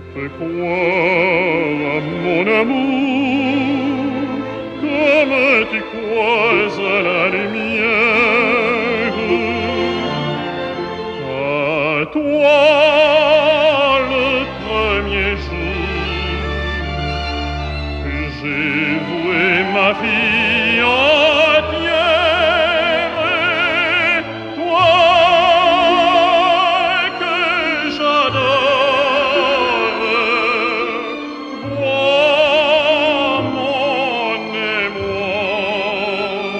peux croire à mon amour comme tu crois à la lumière. À toi le premier jour, j'ai voué ma vie entière. Toi que j'adore, vois mon émoi.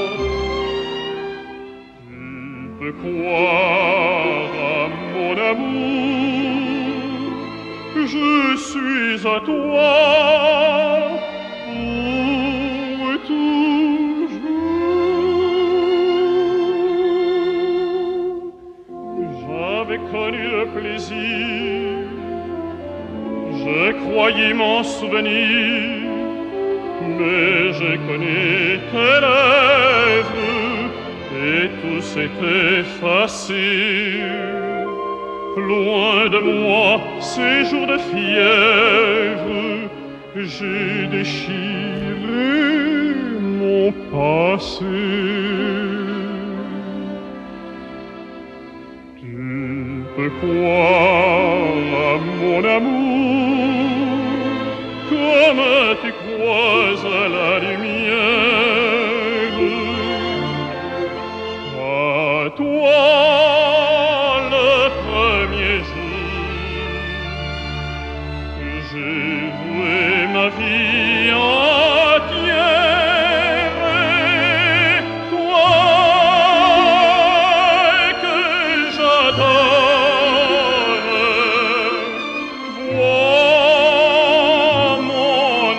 Tu peux croire à mon amour, je suis à toi pour toujours. J'avais connu le plaisir, je croyais m'en souvenir, mais j'ai connu tes lèvres et tout s'est effacé. Loin de moi ces jours de fièvre, j'ai déchiré mon passé. Tu peux croire à mon amour comme tu crois à la lumière. À toi le premier jour, j'ai voué ma vie entière. Toi que j'adore, vois mon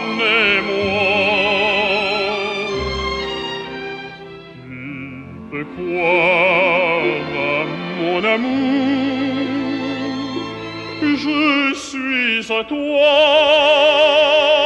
émoi. Tu peux croire à mon amour, je suis à toi.